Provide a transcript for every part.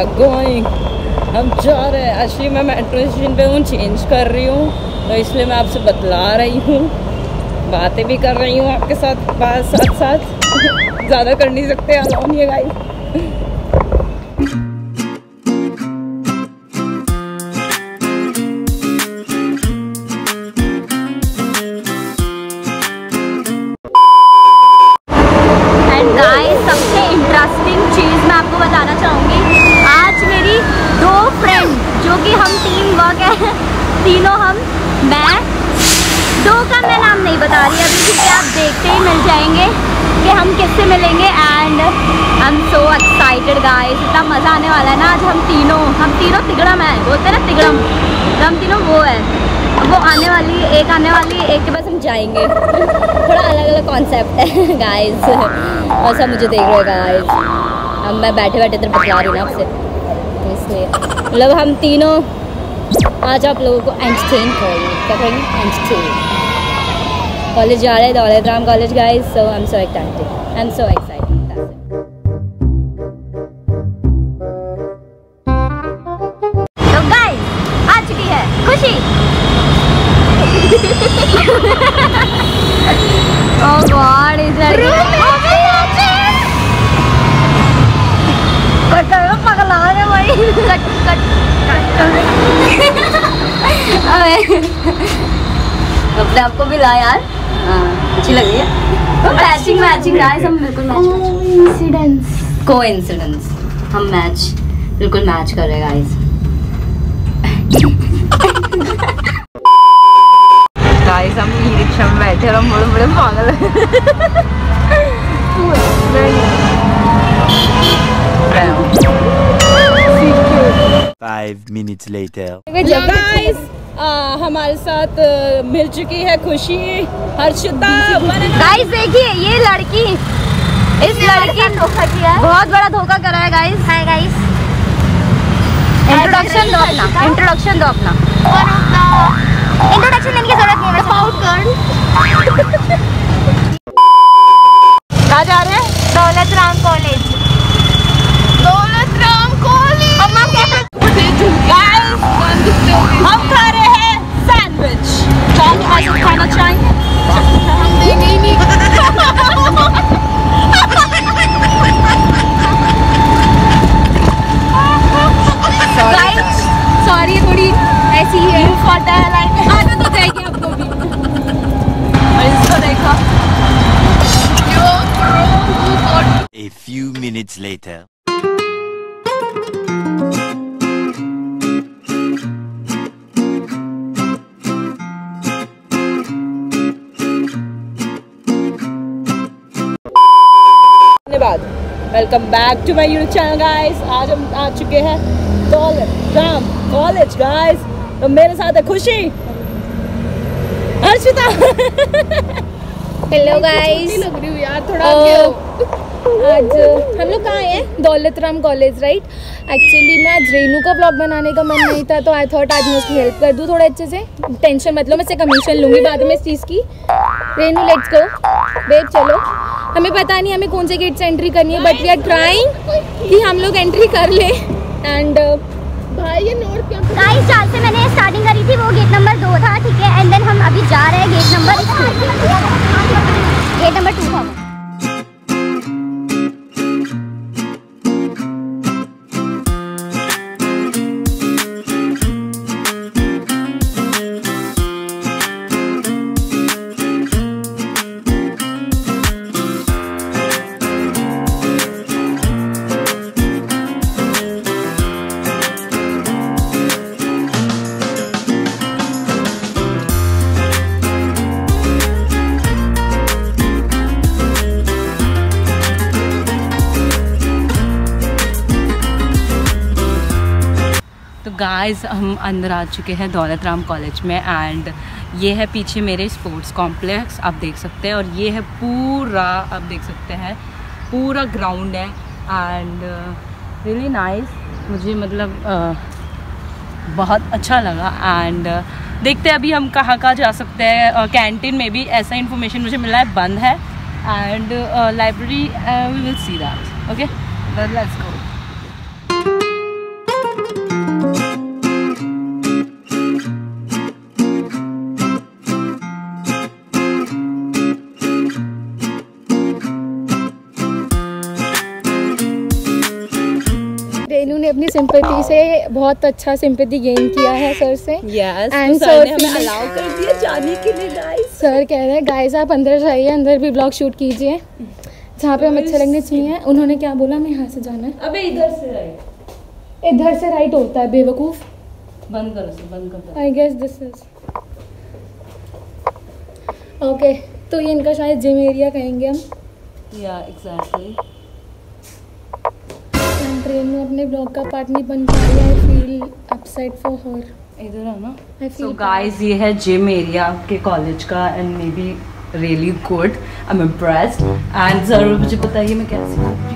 Are going, हम जा रहे हैं। एक्चुअली मैं मेट्रो स्टेशन पे हूँ, चेंज कर रही हूँ, तो इसलिए मैं आपसे बतला रही हूँ, बातें भी कर रही हूँ आपके साथ, साथ साथ ज़्यादा कर नहीं सकते, अलाउ नहीं है गाइस। सबसे इंटरेस्टिंग चीज़ मैं आपको बताना चाहूँगी, आज मेरी 2 फ्रेंड जो कि हम टीम वर्क है, तीनों मैं 2 का मैं नाम नहीं बता रही अभी क्योंकि आप देखते ही मिल जाएंगे कि हम किससे मिलेंगे। And I am so excited guys, इतना मज़ा आने वाला है ना। आज हम तीनों तिगड़म है, बोलते हैं ना तिगड़म, तो हम तीनों वो है। वो आने वाली, एक आने वाली, एक के पास हम जाएंगे। थोड़ा अलग अलग कॉन्सेप्ट है गाइस, ऐसा मुझे देख रहे हो गाइस। अब मैं बैठे बैठे इधर बतला रही हूँ ना आपसे, तो इसलिए मतलब हम तीनों आज आप लोगों को एंटरटेन करेंगे। क्या करेंगे? एंटरटेन। कॉलेज जा रहे हैं, Daulat Ram college guys, so I am so excited, I am so excited. तो गाइस आ चुकी है खुशी। Oh God, is that पगला रहे भाई। कट अपने आपको भी ला यार, अच्छी लग रही है। मैचिंग गाइस, हम बिल्कुल मैच, कोइंसिडेंस, हम बिल्कुल मैच कर रहे हैं गाइस। गाइस हम ई रिक्शा में बैठे और हम बड़े पागल हैं। 5 minutes later. गाइस हमारे साथ मिल चुकी है खुशी, हर्षिता। गाइस देखिए ये लड़की, इस लड़की ने धोखा किया है, बहुत बड़ा धोखा करा है गाइस। हाय गाइस, इंट्रोडक्शन दो अपना, इंट्रोडक्शन देने की जरूरत नहीं है। कहाँ जा रहे हैं? दौलत राम कॉलेज। हम खा रहे हैं सैंडविच। चाहे खाना चाहेंगे, हम देंगे ही नहीं। सॉरी, थोड़ी ऐसी ही है, आदत हो जाएगी आपको भी। और इसको देखा। A few minutes later. Welcome back to my YouTube channel guys. आज हम आ चुके हैं दौलत राम कॉलेज गाइस। तो मेरे साथ है खुशी, हर्षिता। हेलो गाइस, लग रही हूँ यार थोड़ा आज हम लोग कहाँ हैं? Daulat Ram college right. Actually मैं आज रेनू का ब्लॉग बनाने का मन नहीं था, तो आई थॉट आज मैं उसकी हेल्प कर दूँ थोड़ा अच्छे से। टेंशन मतलब मैं से कमीशन लूँगी बाद में इस चीज़ की। रेनू लेट्स गो बेब, चलो। हमें पता नहीं हमें कौन से गेट से एंट्री करनी है, बट वी आर ट्राइंग कि हम लोग एंट्री कर ले। एंड भाई ये नोट क्या गाइस, जहाँ से मैंने स्टार्टिंग करी थी वो गेट नंबर 2 था, ठीक है। एंड देन हम अभी जा रहे हैं गेट नंबर 2 था। गाइस हम अंदर आ चुके हैं दौलत राम कॉलेज में। एंड ये है पीछे मेरे स्पोर्ट्स कॉम्प्लेक्स, आप देख सकते हैं। और ये है पूरा, आप देख सकते हैं पूरा ग्राउंड है। एंड रियली नाइस, मुझे मतलब बहुत अच्छा लगा। एंड देखते हैं अभी हम कहाँ जा सकते हैं। कैंटीन में भी ऐसा इन्फॉर्मेशन मुझे मिला है बंद है। And library we will see that. Okay let's go. अपनी सिंपैथी से बहुत अच्छा सिंपैथी गेन किया है सर से। यस, एंड तो सर ने हमें अलाउ कर दिया जाने के लिए गाइस। सर कह रहे हैं गाइस आप अंदर जाइए, अंदर भी ब्लॉग शूट कीजिए जहाँ पे हम अच्छे लगने चाहिए। उन्होंने क्या बोला, हमें यहाँ से जाना है। अबे इधर से राइट, इधर से राइट होता है बेवकूफ़। बंद करो से, बंद कर दो। I guess this is okay. तो ये इनका शायद जिम एरिया कहेंगे हम। या एग्जैक्टली। ट्रेन में अपने ब्लॉग का पार्ट नहीं बन पा रही है। I feel upset for her. इधर है ना। I सो feel गाइस ये है जिम एरिया के कॉलेज का and maybe really good. I am impressed and ज़रूर मुझे बताइए मैं कैसे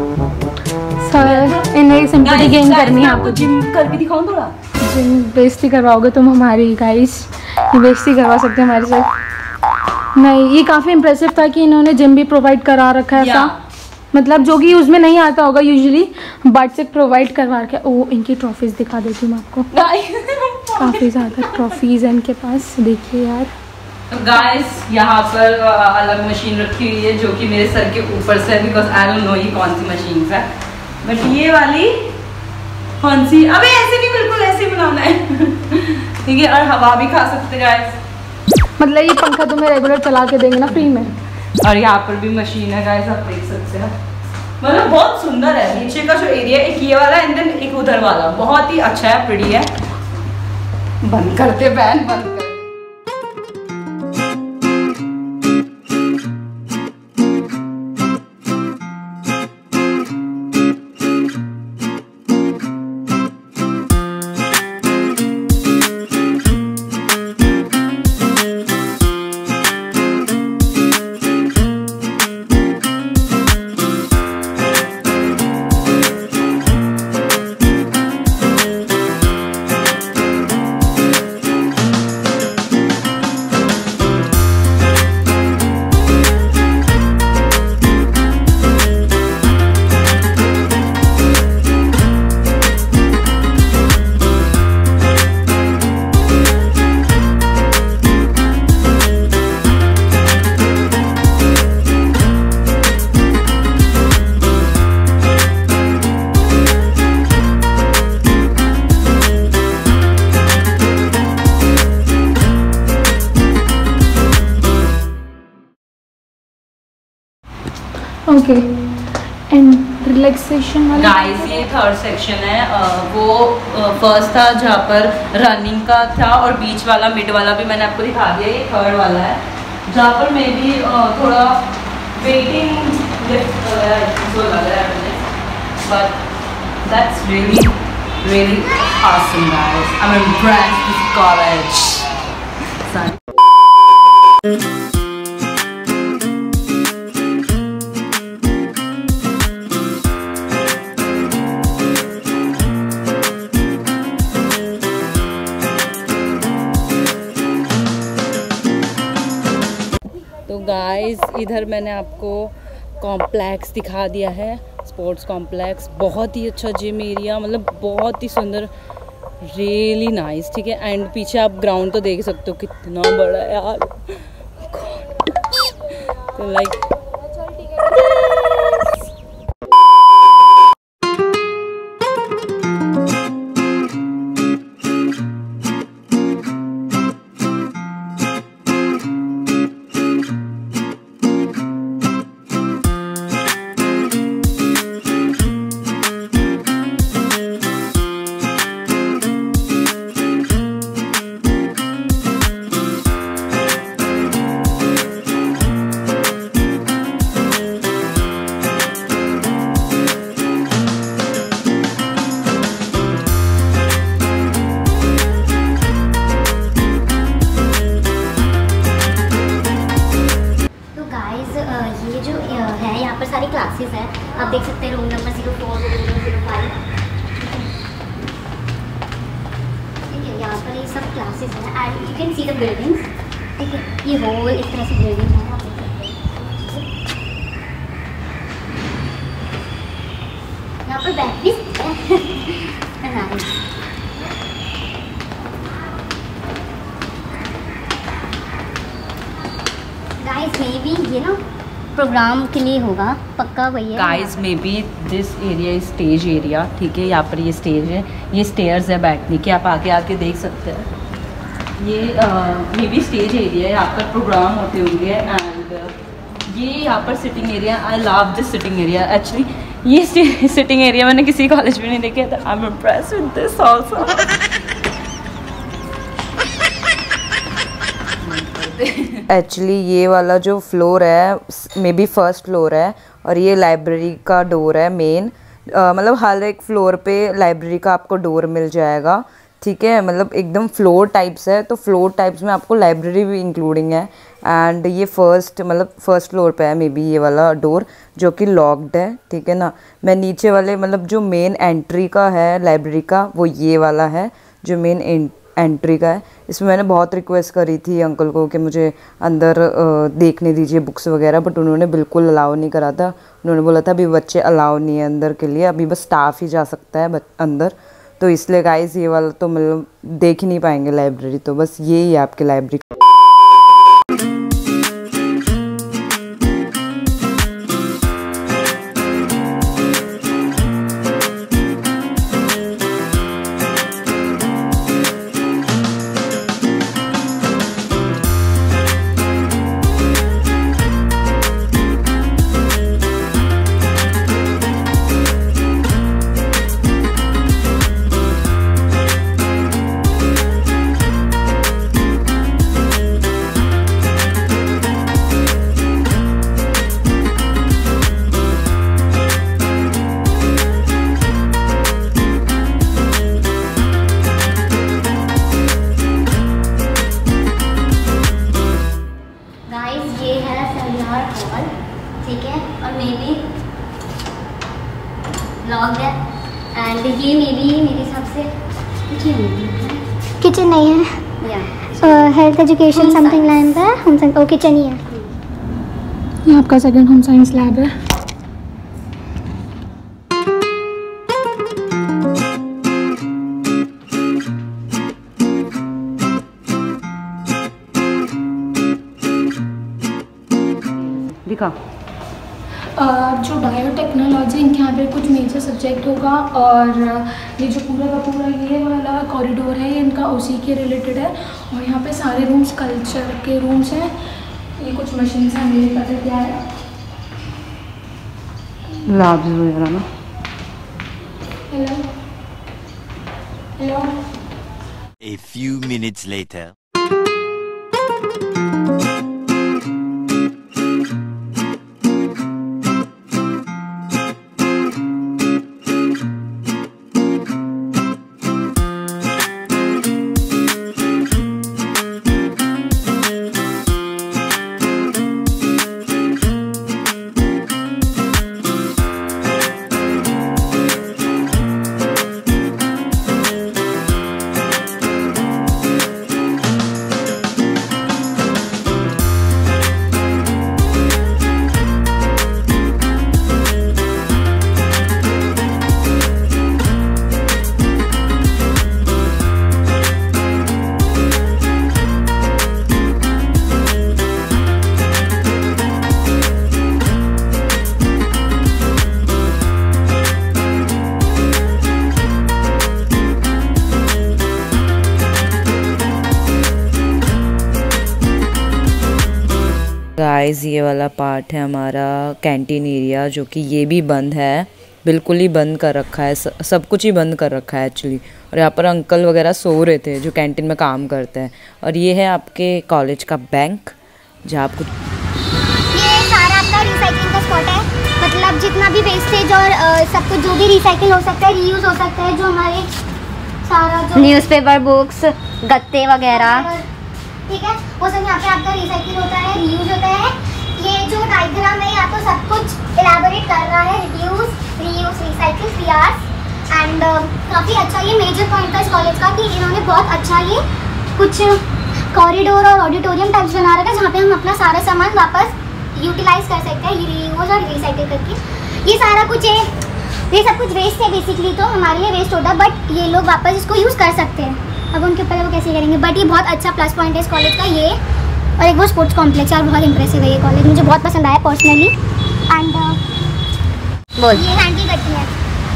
सर इन्हें सिंपैथी गेन करनी है आपको। जिम करके दिखाऊं थोड़ा। जिम बेइज्जती करवाओगे तुम हमारी गाइस, बेइज्जती करवा सकते हैं हमारे साथ। नहीं, ये काफ़ी इम्प्रेसिव था कि इन्होंने जिम भी प्रोवाइड करा रखा है ऐसा, मतलब जो कि उसमें नहीं आता होगा यूजुअली, बट से प्रोवाइड करवा रखा है। ओ इनकी ट्रॉफीज़ दिखा देती हूँ मैं आपको। काफ़ी ज़्यादा ट्रॉफीज़ है इनके पास, देखिए यार। तो गाइस यहाँ पर अलग मशीन रखी हुई है जो कि मेरे सर के ऊपर से है, बिकॉज आई डोंट नो ये कौन सी मशीन है। बट ये वाली कौन सी, अबे ऐसे नहीं, बिल्कुल ऐसे बनाना है ठीक है। और हवा भी खा सकते गाइस, मतलब ये पंखा तुम्हें रेगुलर चला के देंगे ना फ्री में। और यहाँ पर भी मशीन है गाइस, आप देख सकते हैं। मतलब बहुत सुंदर है नीचे का जो एरिया, एक ये वाला एंड देन एक उधर वाला, बहुत ही अच्छा है, प्रिटी है। बंद करते बैन, बंद कर। ओके एंड रिलैक्सेशन वाला गाइस ये थर्ड सेक्शन है। वो फर्स्ट था जहाँ पर रनिंग का था, और बीच वाला मिड वाला भी मैंने आपको दिखा दिया। ये थर्ड वाला है जहाँ पर मे भी थोड़ा वेटिंग लिफ्ट लग रहा है मुझे, but that's really really awesome guys. I'm impressed with college. तो गाइस इधर मैंने आपको कॉम्प्लेक्स दिखा दिया है, स्पोर्ट्स कॉम्प्लेक्स। बहुत ही अच्छा जिम एरिया, मतलब बहुत ही सुंदर, रियली नाइस, ठीक है। एंड पीछे आप ग्राउंड तो देख सकते हो कितना बड़ा है यार। तो लाइक सारी क्लासेस है, आप देख सकते हैं। रूम नंबर 04 05, ठीक है। यहाँ पर ये सब क्लासेस हैं and you can see the buildings, ठीक है। ये होल इस तरह से बिल्डिंग है, आप देख सकते हैं। यहाँ पर बैठ भी सकते हैं गाइस। मे बी ये ना प्रोग्राम के लिए होगा पक्का वही है। Guys maybe this area is stage area, ठीक है। यहाँ पर ये स्टेज है, ये स्टेयर्स है बैठने की, आप आगे आके देख सकते हैं। ये मे बी स्टेज एरिया है, यहाँ पर प्रोग्राम होते होंगे। एंड ये यहाँ पर sitting area, I love this sitting area actually. ये सिटिंग एरिया मैंने किसी कॉलेज में नहीं देखा था। I am impressed with this also. Actually ये वाला जो फ्लोर है मे बी फर्स्ट फ्लोर है और ये लाइब्रेरी का डोर है मेन। मतलब हर एक फ्लोर पे लाइब्रेरी का आपको डोर मिल जाएगा, ठीक है। मतलब एकदम फ्लोर टाइप्स है, तो फ्लोर टाइप्स में आपको लाइब्रेरी भी इंक्लूडिंग है। एंड ये फर्स्ट फ्लोर पे है मे बी ये वाला डोर जो कि लॉक्ड है, ठीक है ना। मैं नीचे वाले मतलब जो मेन एंट्री का है लाइब्रेरी का, वो ये वाला है जो मेन एंट्री का है। इसमें मैंने बहुत रिक्वेस्ट करी थी अंकल को कि मुझे अंदर देखने दीजिए बुक्स वगैरह, बट उन्होंने बिल्कुल अलाउ नहीं करा था। उन्होंने बोला था अभी बच्चे अलाउ नहीं है अंदर के लिए, अभी बस स्टाफ ही जा सकता है अंदर। तो इसलिए गाइस ये वाला तो मतलब देख ही नहीं पाएंगे लाइब्रेरी, तो बस यही है आपकी लाइब्रेरी। लॉक्ड है एंड ये मेरे हिसाब से किचन नहीं है, हेल्थ एजुकेशन समथिंग लाइन है, होम किचन ही है। ये आपका सेकंड होम साइंस लैब है। दिखा जो बायोटेक्नोलॉजी इनके यहाँ पे कुछ मेजर सब्जेक्ट होगा, और ये जो पूरा का पूरा ये वाला कॉरिडोर है ये इनका उसी के रिलेटेड है। और यहाँ पे सारे रूम्स कल्चर के रूम्स हैं। ये कुछ मशीन हैं, मुझे पता क्या है, लैब्स वगैरह ना। Hello hello. A few minutes later. Guys ये वाला पार्ट है हमारा कैंटीन एरिया, जो कि ये भी बंद है, बिल्कुल ही बंद कर रखा है, सब कुछ ही बंद कर रखा है एक्चुअली। और यहाँ पर अंकल वगैरह सो रहे थे जो कैंटीन में काम करते हैं। और ये है आपके कॉलेज का बैंक, जहाँ आपको ये सारा आपका रिसाइकलिंग का स्पॉट है। मतलब जितना भी वेस्टेज और सब कुछ जो भी रिसाइकिल हो सकता है, रीयूज हो सकता है, जो हमारे सारा जो न्यूज़पेपर, बुक्स, गत्ते वगैरह, ठीक है, वो सब यहाँ पे आपका रिसाइकिल होता है, रीयूज होता है। ये जो डायग्राम है आपको सब कुछ इलैबोरेट कर रहा है, रिड्यूस, रीयूज, रिसाइकिल, पीआरस। एंड काफ़ी अच्छा ये मेजर पॉइंट था इस कॉलेज का कि इन्होंने बहुत अच्छा ये कुछ कॉरिडोर और ऑडिटोरियम टाइप्स बना रखा है, जहाँ पे हम अपना सारा सामान वापस यूटिलाइज कर सकते हैं, रीयूज और रिसाइकिल करके। ये सारा कुछ ये सब कुछ वेस्ट है बेसिकली, तो हमारे लिए वेस्ट होता है, बट ये लोग वापस इसको यूज़ कर सकते हैं। अब उनके ऊपर वो कैसे करेंगे, बट ये बहुत अच्छा प्लस पॉइंट है इस कॉलेज का ये। और एक वो स्पोर्ट्स कॉम्प्लेक्स है और बहुत इंप्रेसिव है ये कॉलेज, मुझे बहुत पसंद आया पर्सनली। एंड बोल। ये हैंडल करती है,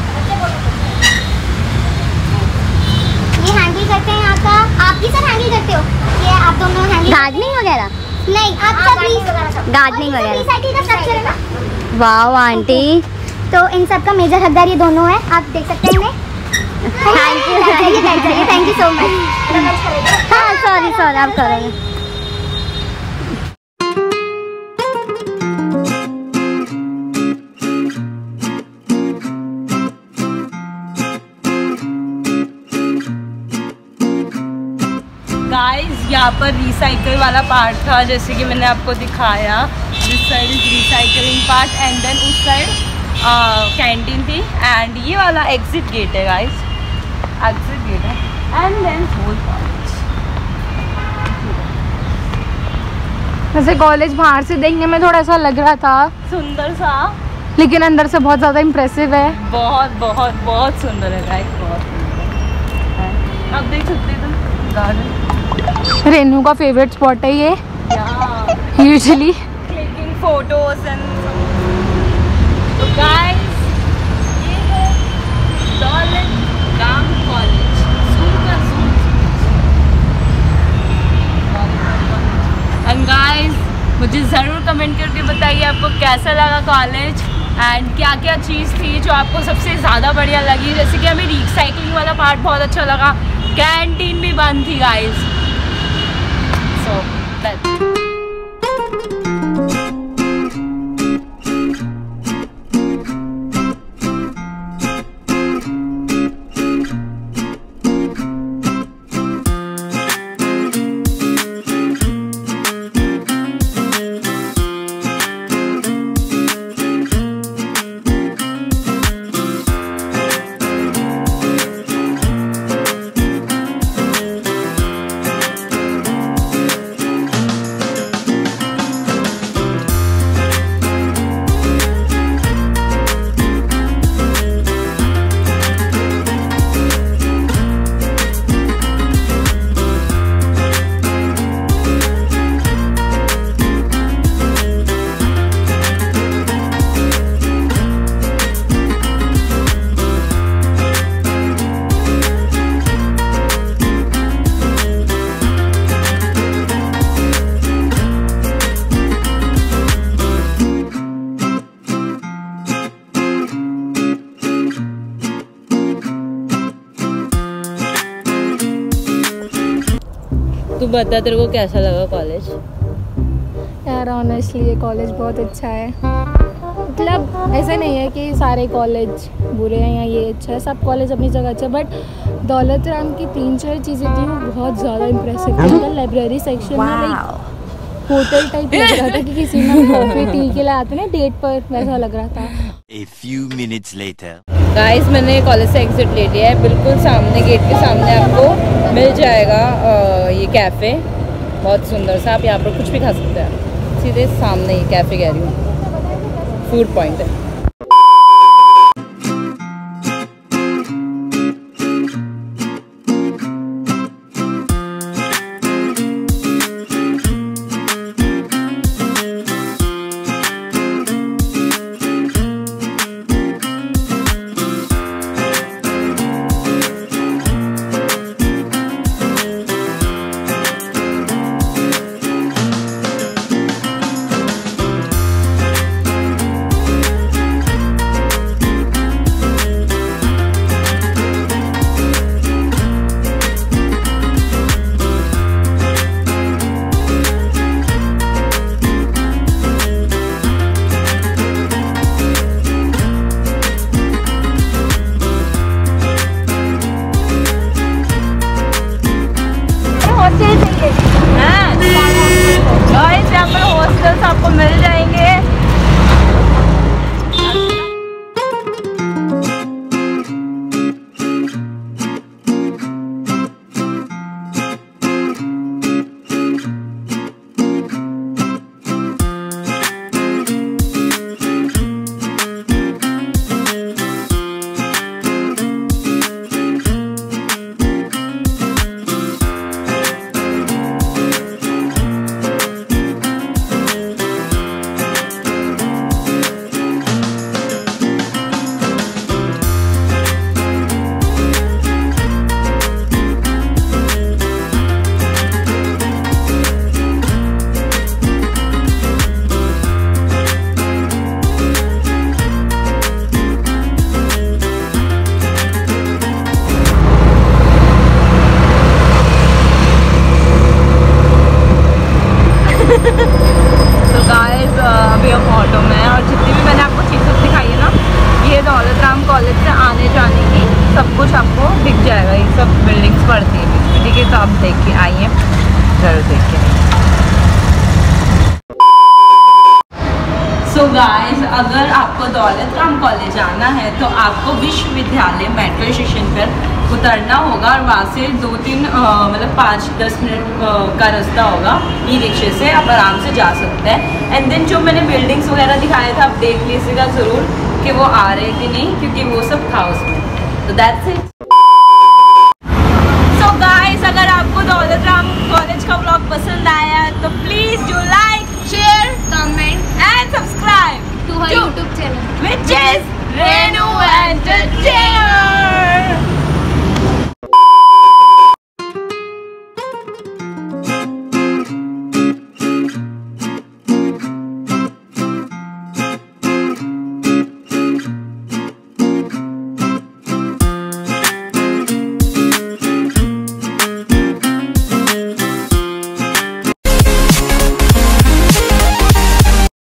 ये हैंडल करते हैं यहाँ का, आप भी सब हैंडल करते हो? ये आप दोनों हैंडल गार्डनिंग वगैरह? नहीं, आप सब गार्डनिंग वगैरह। रिसाइकिल का स्ट्रक्चर है ना। वाह आंटी, तो इन सब का मेजर हकदार ये दोनों है, आप देख सकते हैं इन्हें। Thank you so much. हाँ सॉरी आप करोगे। गाइस यहाँ पर रिसाइकल वाला पार्ट था, जैसे कि मैंने आपको दिखाया। This side is recycling part and then उस साइड कैंटीन थी एंड ये वाला एग्जिट गेट है गाइस, एग्जिट गेट है एंड देन होल कॉलेज। वैसे कॉलेज बाहर से देखने में थोड़ा सा लग रहा था सुंदर सा, लेकिन अंदर से बहुत ज़्यादा इम्प्रेसिव है। बहुत बहुत बहुत सुंदर है गाइस, बहुत सुंदर है। आप देख सकते हैं गार्डन, रेनू का फेवरेट स्पॉट है ये यूजुअली क्लिकिंग फोटोज एंड। तो गाइस ये है दौलत राम कॉलेज, एंड गाइस मुझे ज़रूर कमेंट करके बताइए आपको कैसा लगा कॉलेज एंड क्या क्या चीज़ थी जो आपको सबसे ज़्यादा बढ़िया लगी। जैसे कि हमें रिसाइकलिंग वाला पार्ट बहुत अच्छा लगा, कैंटीन भी बंद थी गाइस। सो तू बता तेरे को कैसा लगा कॉलेज? यार ऑनेस्टली ये कॉलेज बहुत अच्छा है। मतलब ऐसा नहीं है कि सारे कॉलेज बुरे हैं या ये अच्छा है, सब कॉलेज अपनी जगह अच्छा है। बट दौलत राम की 3-4 चीज़ें थी वो बहुत ज़्यादा इम्प्रेसिव थी। लाइब्रेरी सेक्शन में लाइक होटल टाइप लग रहा था कि किसी में कॉफ़ी टी के लिए आते ना डेट पर, वैसा लग रहा था। A few minutes later. Guys मैंने कॉलेज से एग्जिट ले लिया है, बिल्कुल सामने गेट के सामने आपको मिल जाएगा ये कैफ़े, बहुत सुंदर सा। आप यहाँ पर कुछ भी खा सकते हैं, सीधे सामने ही कैफ़े कह रही हूँ, फूड पॉइंट है। तो गाइस अभी हम ऑटो में हैं और जितनी भी मैंने आपको चीज़ें दिखाई है ना, ये दौलत राम कॉलेज से आने जाने की सब कुछ आपको दिख जाएगा। ये सब बिल्डिंग्स पड़ती है बीच में, ठीक है। तो आप देख के आइए, जरूर देख के। सो गाइस, अगर आपको दौलत राम कॉलेज आना है तो आपको विश्वविद्यालय मेट्रो स्टेशन पर उतरना होगा और वहाँ से 2-3 मतलब 5-10 मिनट का रास्ता होगा। ई रिक्शे से आप आराम से जा सकते हैं। एंड देन जो मैंने बिल्डिंग्स वगैरह दिखाया था, आप देख लीजिएगा ज़रूर कि वो आ रहे कि नहीं, क्योंकि वो सब था उसमें। तो दैट्स इट।